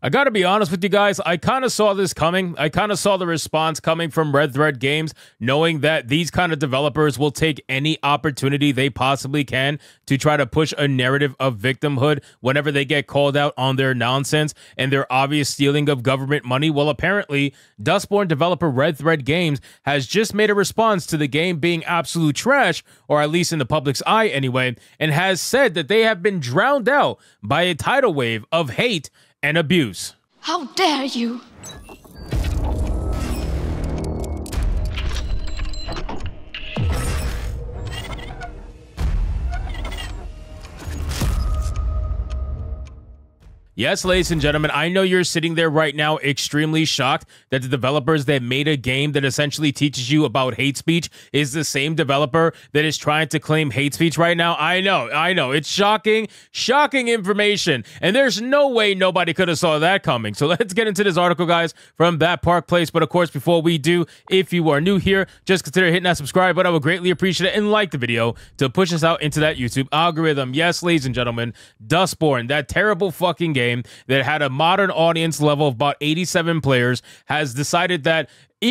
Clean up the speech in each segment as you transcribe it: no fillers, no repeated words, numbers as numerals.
I gotta be honest with you guys, I kind of saw this coming. I kind of saw the response coming from Red Thread Games, knowing that these kind of developers will take any opportunity they possibly can to try to push a narrative of victimhood whenever they get called out on their nonsense and their obvious stealing of government money. Well, apparently, Dustborn developer Red Thread Games has just made a response to the game being absolute trash, or at least in the public's eye anyway, and has said that they have been drowned out by a tidal wave of hate and abuse. How dare you! Yes, ladies and gentlemen, I know you're sitting there right now extremely shocked that the developers that made a game that essentially teaches you about hate speech is the same developer that is trying to claim hate speech right now. I know. It's shocking information. And there's no way nobody could have saw that coming. So let's get into this article, guys, from That Park Place. But of course, before we do, if you are new here, just consider hitting that subscribe button. I would greatly appreciate it, and like the video to push us out into that YouTube algorithm. Yes, ladies and gentlemen, Dustborn, that terrible fucking game that had a modern audience level of about 87 players, has decided that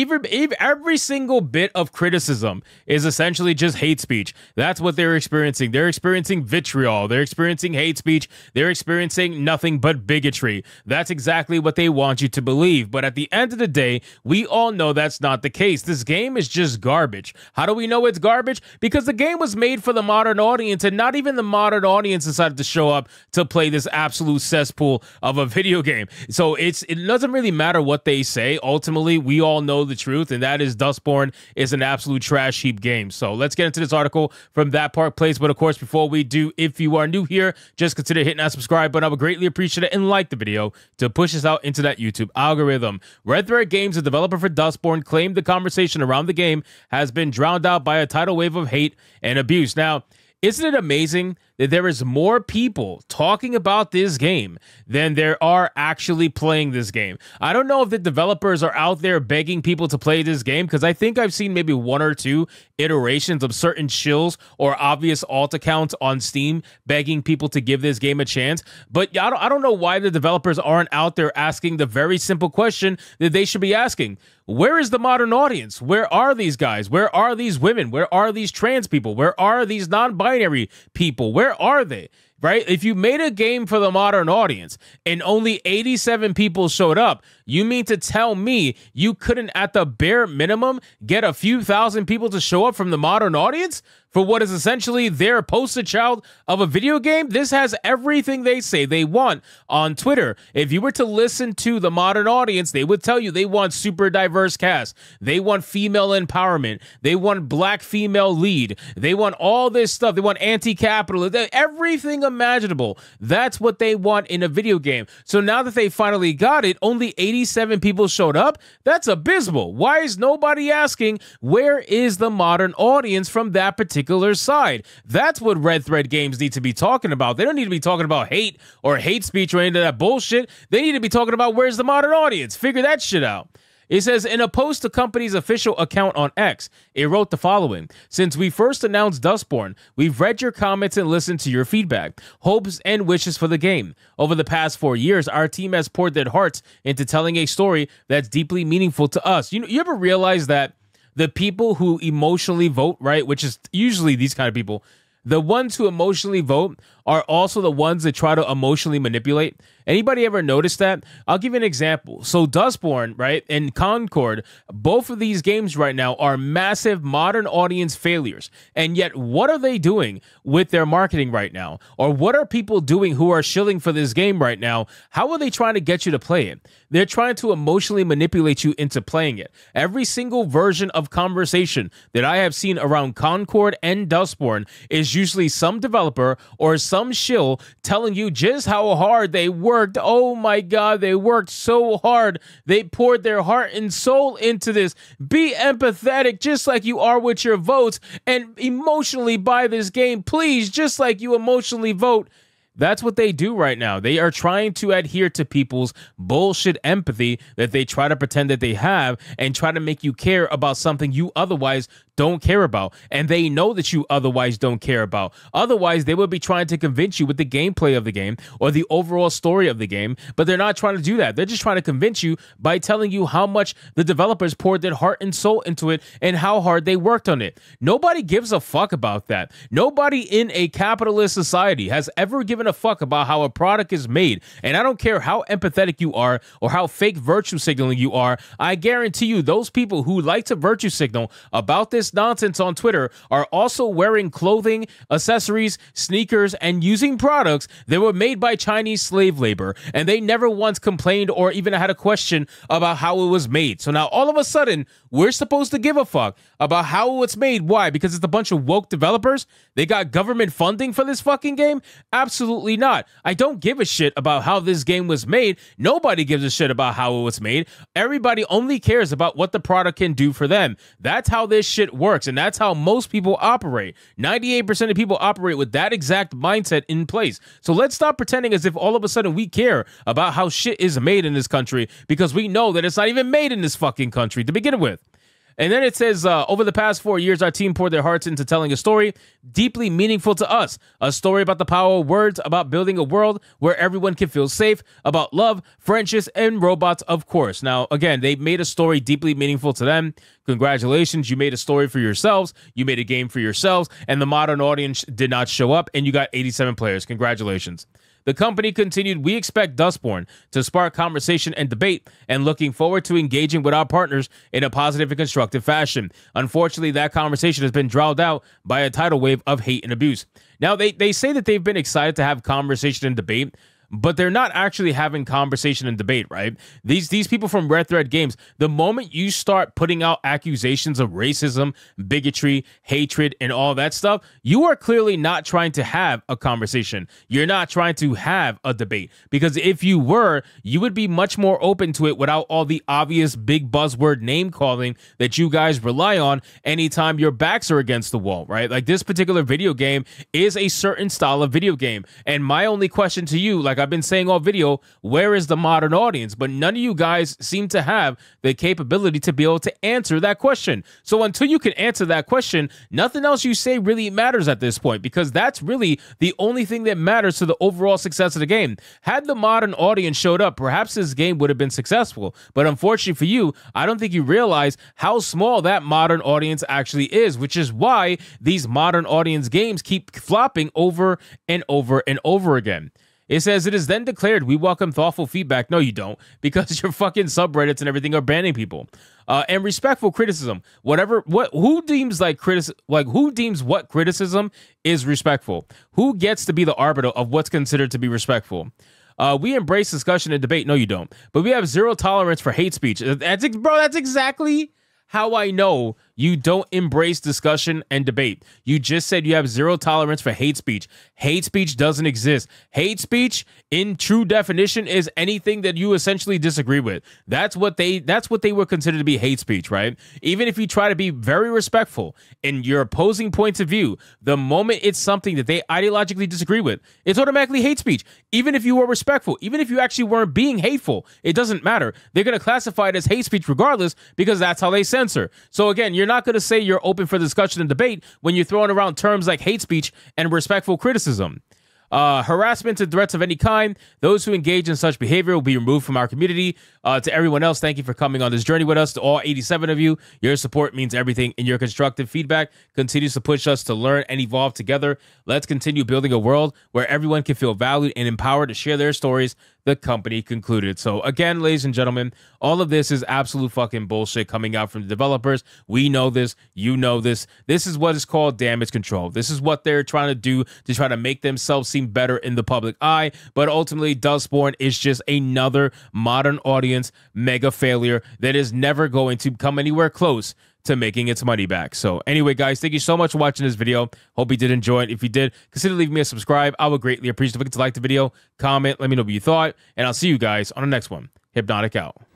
every single bit of criticism is essentially just hate speech. That's what they're experiencing. They're experiencing vitriol. They're experiencing hate speech. They're experiencing nothing but bigotry. That's exactly what they want you to believe. But at the end of the day, we all know that's not the case. This game is just garbage. How do we know it's garbage? Because the game was made for the modern audience, and not even the modern audience decided to show up to play this absolute cesspool of a video game. So it doesn't really matter what they say. Ultimately, we all know the truth, and that is Dustborn is an absolute trash heap game. So let's get into this article from That Park Place. But of course, before we do, if you are new here, just consider hitting that subscribe button. I would greatly appreciate it, and like the video to push us out into that YouTube algorithm. Red Thread Games, the developer for Dustborn, claimed the conversation around the game has been drowned out by a tidal wave of hate and abuse. Now, isn't it amazing that there is more people talking about this game than there are actually playing this game? I don't know if the developers are out there begging people to play this game, because I think I've seen maybe one or two iterations of certain shills or obvious alt accounts on Steam begging people to give this game a chance. But I don't know why the developers aren't out there asking the very simple question that they should be asking. Where is the modern audience? Where are these guys? Where are these women? Where are these trans people? Where are these non-binary people? Where are they? Right? If you made a game for the modern audience and only 87 people showed up, you mean to tell me you couldn't, at the bare minimum, get a few thousand people to show up from the modern audience for what is essentially their poster child of a video game? This has everything they say they want on Twitter. If you were to listen to the modern audience, they would tell you they want super diverse cast. They want female empowerment. They want black female lead. They want all this stuff. They want anti-capitalist, everything imaginable. That's what they want in a video game. So now that they finally got it, only 87 people showed up. That's abysmal. Why is nobody asking, where is the modern audience from that particular side? That's what Red Thread Games need to be talking about. They don't need to be talking about hate or hate speech or any of that bullshit. They need to be talking about, where's the modern audience? Figure that shit out. It says, in a post to company's official account on X, it wrote the following: since we first announced Dustborn, we've read your comments and listened to your feedback, hopes and wishes for the game. Over the past 4 years, our team has poured their hearts into telling a story that's deeply meaningful to us. You ever realize that the people who emotionally vote, right, which is usually these kind of people, the ones who emotionally vote are also the ones that try to emotionally manipulate? Anybody ever notice that? I'll give you an example. So Dustborn, right, and Concord, both of these games right now are massive modern audience failures. And yet, what are they doing with their marketing right now? Or what are people doing who are shilling for this game right now? How are they trying to get you to play it? They're trying to emotionally manipulate you into playing it. Every single version of conversation that I have seen around Concord and Dustborn is usually some developer or some shill telling you just how hard they worked. Oh my God, they worked so hard. They poured their heart and soul into this. Be empathetic just like you are with your votes, and emotionally buy this game, please, just like you emotionally vote. That's what they do right now. They are trying to adhere to people's bullshit empathy that they try to pretend that they have, and try to make you care about something you otherwise don't care about, and they know that you otherwise don't care about. Otherwise, they would be trying to convince you with the gameplay of the game or the overall story of the game, but they're not trying to do that. They're just trying to convince you by telling you how much the developers poured their heart and soul into it and how hard they worked on it. Nobody gives a fuck about that. Nobody in a capitalist society has ever given a fuck about how a product is made, and I don't care how empathetic you are or how fake virtue signaling you are. I guarantee you those people who like to virtue signal about this nonsense on Twitter are also wearing clothing, accessories, sneakers, and using products that were made by Chinese slave labor, and they never once complained or even had a question about how it was made. So now all of a sudden, we're supposed to give a fuck about how it's made. Why? Because it's a bunch of woke developers? They got government funding for this fucking game? Absolutely not. I don't give a shit about how this game was made. Nobody gives a shit about how it was made. Everybody only cares about what the product can do for them. That's how this shit works, and that's how most people operate. 98% of people operate with that exact mindset in place. So let's stop pretending as if all of a sudden we care about how shit is made in this country, because we know that it's not even made in this fucking country to begin with. And then it says, over the past 4 years, our team poured their hearts into telling a story deeply meaningful to us. A story about the power of words, about building a world where everyone can feel safe, about love, friendships, and robots, of course. Now, again, they made a story deeply meaningful to them. Congratulations, you made a story for yourselves. You made a game for yourselves, and the modern audience did not show up, and you got 87 players. Congratulations. The company continued, we expect Dustborn to spark conversation and debate, and looking forward to engaging with our partners in a positive and constructive fashion. Unfortunately, that conversation has been drowned out by a tidal wave of hate and abuse. Now, they say that they've been excited to have conversation and debate, but they're not actually having conversation and debate, right? These people from Red Thread Games, the moment you start putting out accusations of racism, bigotry, hatred, and all that stuff, you are clearly not trying to have a conversation. You're not trying to have a debate, because if you were, you would be much more open to it without all the obvious big buzzword name calling that you guys rely on anytime your backs are against the wall, right? Like, this particular video game is a certain style of video game, and my only question to you, like I've been saying all video, where is the modern audience? But none of you guys seem to have the capability to be able to answer that question. So until you can answer that question, nothing else you say really matters at this point, because that's really the only thing that matters to the overall success of the game. Had the modern audience showed up, perhaps this game would have been successful. But unfortunately for you, I don't think you realize how small that modern audience actually is, which is why these modern audience games keep flopping over and over and over again. It says, it is then declared, we welcome thoughtful feedback. No, you don't, because your fucking subreddits and everything are banning people. And respectful criticism. Who deems what criticism is respectful? Who gets to be the arbiter of what's considered to be respectful? We embrace discussion and debate. No, you don't. But we have zero tolerance for hate speech. That's exactly how I know you don't embrace discussion and debate. You just said you have zero tolerance for hate speech. Hate speech doesn't exist. Hate speech, in true definition, is anything that you essentially disagree with. That's what they would consider to be hate speech, right? Even if you try to be very respectful in your opposing points of view, the moment it's something that they ideologically disagree with, it's automatically hate speech. Even if you were respectful, even if you actually weren't being hateful, it doesn't matter. They're going to classify it as hate speech regardless, because that's how they censor. So again, you're not going to say you're open for discussion and debate when you're throwing around terms like hate speech and respectful criticism. Harassment and threats of any kind, those who engage in such behavior will be removed from our community. To everyone else, thank you for coming on this journey with us. To all 87 of you, your support means everything, and your constructive feedback continues to push us to learn and evolve together. Let's continue building a world where everyone can feel valued and empowered to share their stories, the company concluded. So again, ladies and gentlemen, all of this is absolute fucking bullshit coming out from the developers. We know this. You know this. This is what is called damage control. This is what they're trying to do to try to make themselves seem better in the public eye. But ultimately, Dustborn is just another modern audience mega failure that is never going to come anywhere close to making its money back. So anyway, guys, thank you so much for watching this video. Hope you did enjoy it. If you did, consider leaving me a subscribe. I would greatly appreciate it. If you could like the video, comment, let me know what you thought, and I'll see you guys on the next one. Hypnotic out.